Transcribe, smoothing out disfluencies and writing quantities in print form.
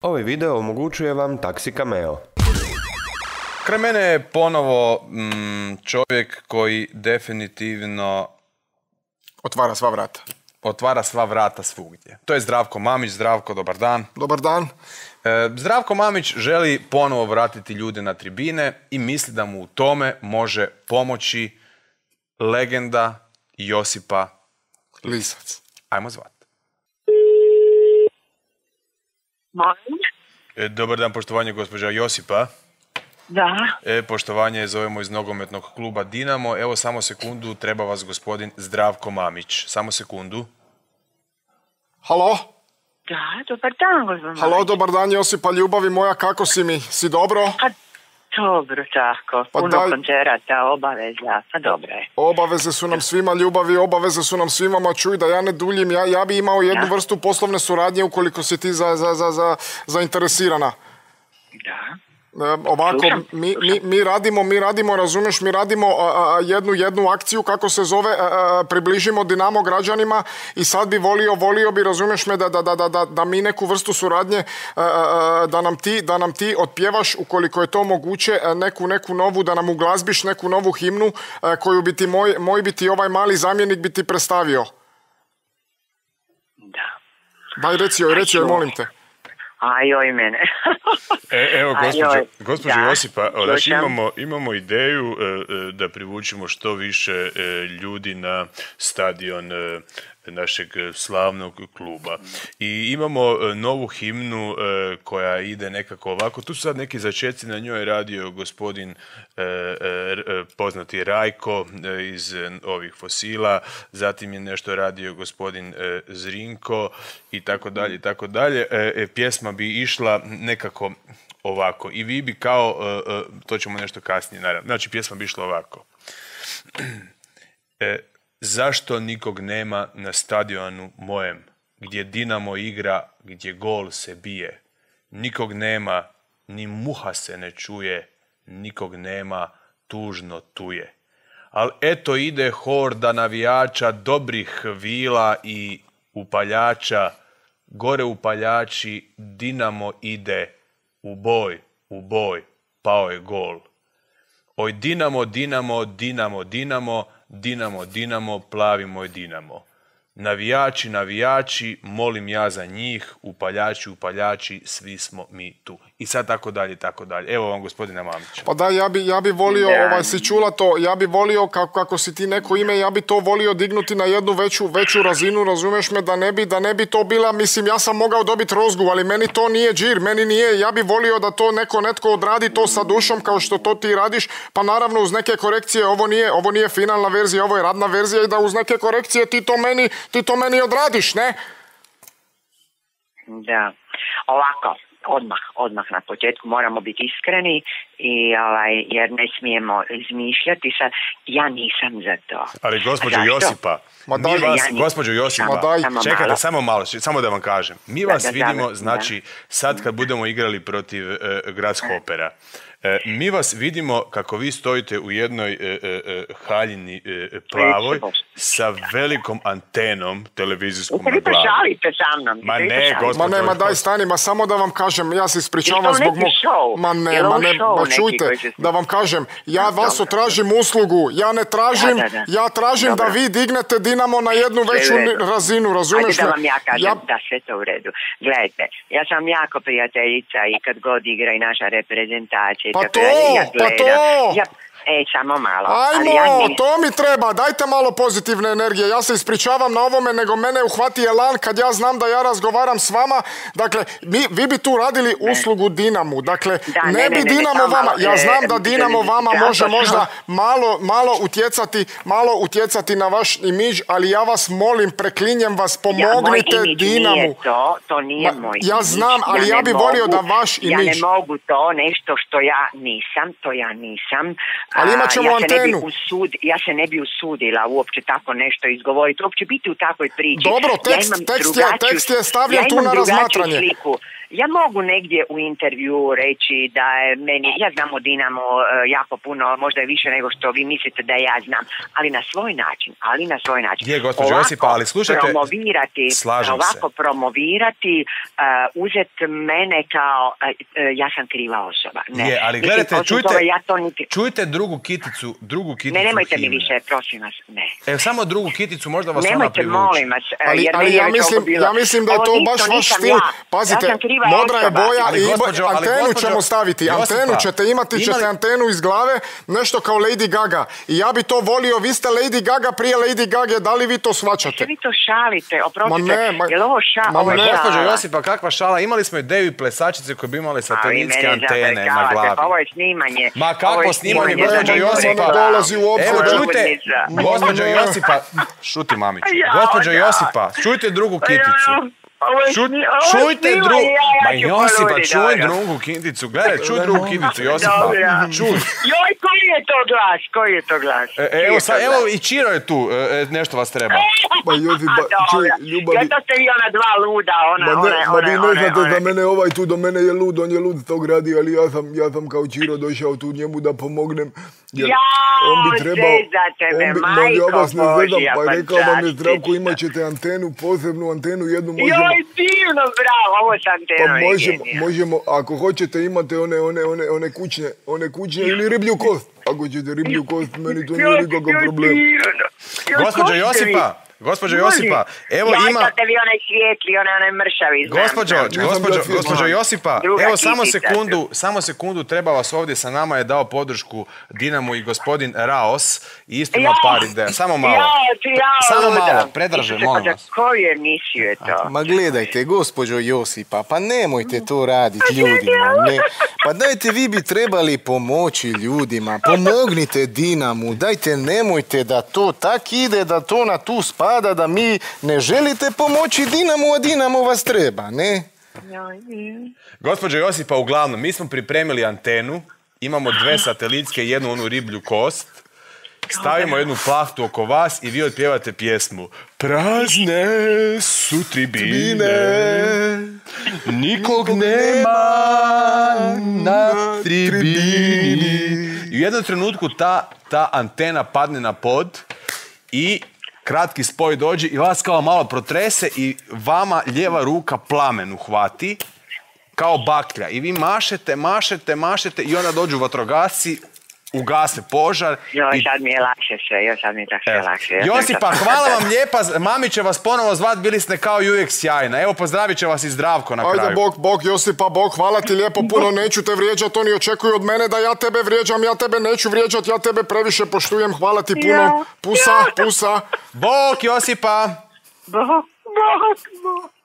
Ovaj video omogućuje vam Taxi Cameo. Kraj mene je ponovo čovjek koji definitivno otvara sva vrata svugdje. To je Zdravko Mamić. Zdravko, dobar dan. Dobar dan. Zdravko Mamić želi ponovo vratiti ljude na tribine i misli da mu u tome može pomoći legenda Josipa Lisac. Ajmo zvat. Molim? Dobar dan, poštovanje gospođa Josipa. Da. Poštovanje, zovemo iz nogometnog kluba Dinamo. Evo, samo sekundu, treba vas gospodin Zdravko Mamić. Samo sekundu. Halo? Da, dobar dan, gospodin. Halo, dobar dan, Josipa, ljubavi moja, kako si mi? Si dobro? Pa dobro, tako. Pa puno daj. koncerata, obaveza, pa dobro je. Obaveze su nam svima, ljubavi, obaveze su nam svima, ma čuj da ja ne duljim, ja bi imao jednu vrstu poslovne suradnje ukoliko si ti zainteresirana. Da. Ovako, Slušam. mi radimo, razumeš, mi radimo jednu akciju, kako se zove, približimo Dinamo građanima i sad bi volio bi, razumeš me, da mi neku vrstu suradnje, da nam ti otpjevaš, ukoliko je to moguće, neku novu, da nam uglazbiš neku novu himnu, koju bi ti moj bi ti ovaj mali zamjenik bi ti predstavio. Da. Daj, reci joj, molim te. Ajoj, mene. Evo, gospođo da, Josipa, znači slušam. imamo ideju da privučimo što više ljudi na stadion našeg slavnog kluba. I imamo novu himnu koja ide nekako ovako. Tu su sad neki začeci, na njoj je radio gospodin poznati Rajko iz ovih Fosila, zatim je nešto radio gospodin Zrinko i tako dalje i tako dalje. Pjesma bi išla nekako ovako i vi bi kao, to ćemo nešto kasnije naravno, znači pjesma bi išla ovako. Zašto nikog nema na stadionu mojem, gdje Dinamo igra, gdje gol se bije? Nikog nema, ni muha se ne čuje, nikog nema, tužno tu je. Al eto ide horda navijača, dobrih vila i upaljača, gore upaljači, Dinamo ide, u boj, pao je gol. Oj Dinamo, Dinamo, Dinamo, Dinamo, Dinamo, Dinamo, plavi moj Dinamo. Navijači, navijači, molim ja za njih, upaljači, upaljači, svi smo mi tu. I sad tako dalje, tako dalje. Evo vam gospodina Mamića. Pa da, ja bi volio, si čula to, ja bi volio, kako si ti neko ime, ja bi to volio dignuti na jednu veću razinu, razumeš me, da ne bi to bila, mislim, ja sam mogao dobiti rozgu, ali meni to nije džir, meni nije, ja bi volio da to netko odradi to sa dušom kao što to ti radiš, pa naravno uz neke korekcije, ovo nije finalna verzija, ovo je radna verzija i da uz neke korekcije ti to meni odradiš, ne? Da. Ovako. Odmah na početku moramo biti iskreni i jer ne smijemo izmišljati sad. Ja nisam za to. Ali gospođo Josipa, gospođo Josipa, čekajte samo malo, samo da vam kažem. Mi vas vidimo, znači, sad kad budemo igrali protiv Gradskopera, mi vas vidimo kako vi stojite u jednoj haljini plavoj sa velikom antenom televizijskom na glavi. Šalite sa mnom. Ma ne, gospođo. Ma daj stani, samo da vam kažem, ja se ispričavam zbog mog... Ma čujte, da vam kažem, ja vas tražim uslugu, ja ne tražim, ja tražim da vi dignete Dinamo na jednu veću razinu, razumiješ me? Ajde da vam ja kažem, da sve to u redu. Gledajte, ja sam jako prijateljica i kad god igra i naša reprezentacija. Pa to! Samo malo. Ajmo, to mi treba, dajte malo pozitivne energije, ja se ispričavam na ovome, nego mene uhvati elan kad ja znam da ja razgovaram s vama, dakle, vi bi tu radili uslugu Dinamu, dakle, ne bi Dinamo vama, ja znam da Dinamo vama može možda malo utjecati na vaš imidž, ali ja vas molim, preklinjem vas, pomognite Dinamu. To nije moj imidž. Ja znam, ali ja bi volio da vaš imidž... Ja ne mogu to, nešto što ja nisam, Ali imat ćemo antenu. Ja se ne bi usudila uopće tako nešto izgovoriti, uopće biti u takvoj priči. Dobro, tekst je stavljen tu na razmatranje. Ja mogu negdje u intervju reći da je meni, ja znam o Dinamo jako puno, možda je više nego što vi mislite da ja znam, ali na svoj način. Je, gospođo Josipa, ali slušajte, ovako promovirati, uzeti mene kao, ja sam kriva osoba. Ne. Je, ali gledajte, čujte drugu kiticu. Ne, nemojte mi više, prosim vas, ne. Evo, samo drugu kiticu, možda vas nemojte, ona privuče. molim vas, ali ja mislim da je to baš vaš stil. Pazite, modra je boja i antenu ćemo staviti. Antenu ćete imati, ćete antenu iz glave, nešto kao Lady Gaga. I ja bi to volio, vi ste Lady Gaga prije Lady Gaga, da li vi to shvaćate? Vi to šalite, oprostite, je li ovo šala? Gospođo Josipa, kakva šala? Imali smo ideju i plesačice koje bi imali satelitske antene na glavi. Ovo je snimanje. Ma kako snimanje, gospođo Josipa? Evo, čujte, gospođo Josipa, šuti mamiću. Gospođo Josipa, čujte drugu kiticu. Čujte drugu... Ma Josipa, čuj drugu kiticu. Gledaj, čuj drugu kiticu, Josipa. Čuj. Joj, koji je to glas? Evo i Čiro je tu, nešto vas treba. Ma Josipa, čuj, ljubavi... Ja to ste vi ona dva luda, Ma vi ne znate za mene, ovaj tu do mene je lud, on je lud s tog radi, ali ja sam kao Čiro došao tu njemu da pomognem. On bi trebao... Ja vas ne zezam, pa rekao vam je Zdravko, imat ćete antenu, posebnu antenu, jednu možemo... Joj, divno, bravo, ovo s antenom pa možemo, ako hoćete imate one kućne ili riblju kost. Ako ćete riblju kost, meni to nije nikakav problem. Gospođo Josipa, evo ima... Ja, te vi onaj svijetli, onaj mršavi. Gospođo Josipa, evo samo sekundu, treba vas ovdje, sa nama je dao podršku Dinamo i gospodin Raos i isto ima par ideja. Samo malo, predraže, molim vas. Koju emisiju je to? Ma gledajte, gospođo Josipa, pa nemojte to raditi ljudima, ne. Pa dajte, vi bi trebali pomoći ljudima, pomognite Dinamu, dajte, nemojte da to tak ide, da to na tu spada, da mi ne želite pomoći Dinamu, a Dinamo vas treba, ne? Gospođo Josipa, uglavnom, mi smo pripremili antenu, imamo 2 satelitske, jednu onu riblju kost, stavimo jednu plahtu oko vas i vi otpjevate pjesmu. Prazne su tribine, nikog nema na tribini. I u jednom trenutku ta antena padne na pod i kratki spoj dođe i vas kao malo protrese i vama lijeva ruka plamen uhvati kao baklja. I vi mašete i onda dođu vatrogasci, ugase požar. Sad mi je lakše sve, Josipa, hvala vam lijepa, mami će vas ponovo zvat, bili ste kao i uvijek sjajna. Evo, pozdravit će vas i Zdravko na kraju. Ajde, Bog, Josipa, Bog, hvala ti lijepo, puno neću te vrijeđat, oni očekuju od mene da ja tebe vrijeđam, ja tebe neću vrijeđat, ja tebe previše poštujem, hvala ti puno, pusa. Bog, Josipa! Bog.